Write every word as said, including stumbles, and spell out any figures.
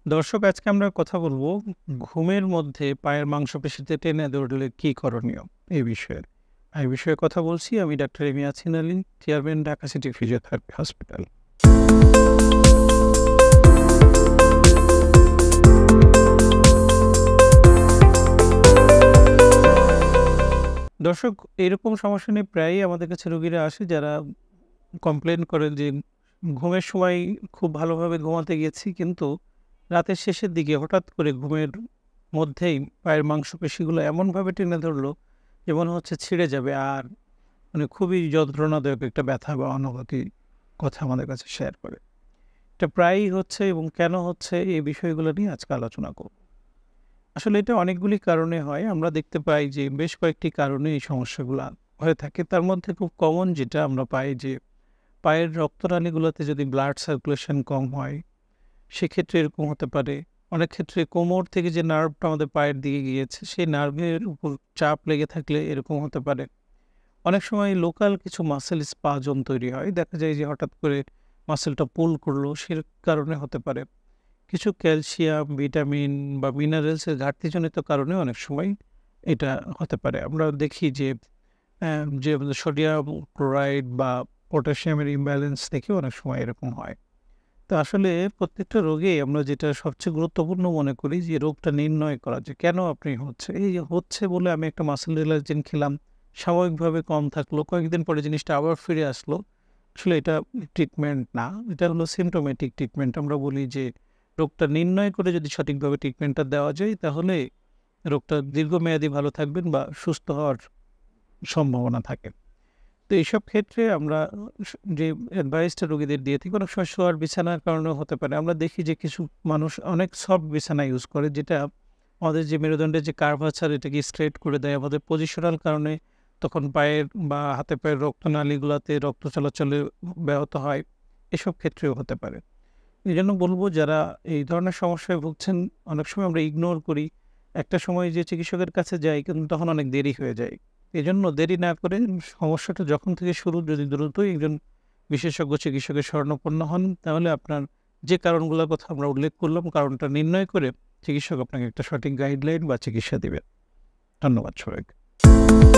দর্শক আজকে আমরা কথা বলবো ঘুমের মধ্যে পায়ের মাংসপেশিতে টেনে ধরলে কি করণীয় এই বিষয়ে। এই বিষয়ে কথা বলছি আমি ডাক্তার M Yasin Ali, chairman Dhaka city physiotherapy hospital. দর্শক এরকম সমস্যা নিয়ে প্রায়ই আমাদের কাছে রোগীরা আসে যারা কমপ্লেন করেন যে ঘুমের সময় খুব ভালোভাবে ঘুমাতে গেছি, কিন্তু রাতের শেষের দিকে হঠাৎ করে ঘুমের মধ্যেই পায়ের মাংসপেশিগুলো এমনভাবে টেনে ধরলো যে মনে হচ্ছে ছিঁড়ে যাবে, আর মানে খুবই যন্ত্রণাদায়ক একটা ব্যথা বা অনুভূতির কথা আমাদের কাছে শেয়ার করে। এটা প্রায়ই হচ্ছে এবং কেন হচ্ছে এই বিষয়গুলো নিয়ে আজকে আলোচনা করব। আসলে এটা অনেকগুলি কারণে হয়। আমরা দেখতে পাই যে বেশ কয়েকটি কারণে এই সমস্যাগুলা হয়ে থাকে। তার মধ্যে খুব কমন যেটা আমরা পাই যে পায়ের রক্তনালীগুলোতে যদি ব্লাড সার্কুলেশন কম হয়, সেক্ষেত্রে এরকম হতে পারে। অনেক ক্ষেত্রে কোমর থেকে যে নার্ভটা আমাদের পায়ের দিকে গিয়েছে, সেই নার্ভের উপর চাপ লেগে থাকলে এরকম হতে পারে। অনেক সময় লোকাল কিছু মাসেল স্পাজম তৈরি হয়। দেখা যায় যে হঠাৎ করে মাসেলটা পুল করলো, সে কারণে হতে পারে। কিছু ক্যালসিয়াম, ভিটামিন বা মিনারেলসের ঘাটতিজনিত কারণে অনেক সময় এটা হতে পারে। আমরা দেখি যে অ্যা যে আমাদের সোডিয়াম ক্লোরাইড বা পটাশিয়ামের ইমব্যালেন্স থেকে অনেক সময় এরকম হয়। তো আসলে প্রত্যেকটা রোগেই আমরা যেটা সবচেয়ে গুরুত্বপূর্ণ মনে করি যে রোগটা নির্ণয় করা, যে কেন আপনি হচ্ছে। এই যে হচ্ছে বলে আমি একটা মাসল রিল্যাক্সেন্ট খেলাম, সাময়িকভাবে কম থাকলো, কয়েকদিন পরে জিনিসটা আবার ফিরে আসলো। আসলে এটা ট্রিটমেন্ট না, এটা হলো সিম্পটোমেটিক ট্রিটমেন্ট। আমরা বলি যে রোগটা নির্ণয় করে যদি সঠিকভাবে ট্রিটমেন্টটা দেওয়া যায়, তাহলে রোগটা দীর্ঘমেয়াদী ভালো থাকবেন বা সুস্থ হওয়ার সম্ভাবনা থাকে। তো এইসব ক্ষেত্রে আমরা স যে অ্যাডভাইসটা রোগীদের দিয়ে থাকি, অনেক সময় শোয়ার বিছানার কারণেও হতে পারে। আমরা দেখি যে কিছু মানুষ অনেক সফট বিছানা ইউজ করে, যেটা আমাদের যে মেরুদণ্ডের যে কার্ভাচার এটাকে স্ট্রেট করে দেয়। আমাদের পজিশনাল কারণে তখন পায়ের বা হাতে পায়ের রক্তনালীগুলাতে রক্ত চলাচলে ব্যাহত হয়। এসব ক্ষেত্রেও হতে পারে। এজন্য বলব যারা এই ধরনের সমস্যায় ভুগছেন, অনেক সময় আমরা ইগনোর করি। একটা সময় যে চিকিৎসকের কাছে যাই কিন্তু তখন অনেক দেরি হয়ে যায়। এজন্য দেরি না করে সমস্যাটা যখন থেকে শুরু, যদি দ্রুতই একজন বিশেষজ্ঞ চিকিৎসকের শরণাপন্ন হন, তাহলে আপনার যে কারণগুলোর কথা আমরা উল্লেখ করলাম, কারণটা নির্ণয় করে চিকিৎসক আপনাকে একটা সঠিক গাইডলাইন বা চিকিৎসা দিবেন। ধন্যবাদ সবাইকে।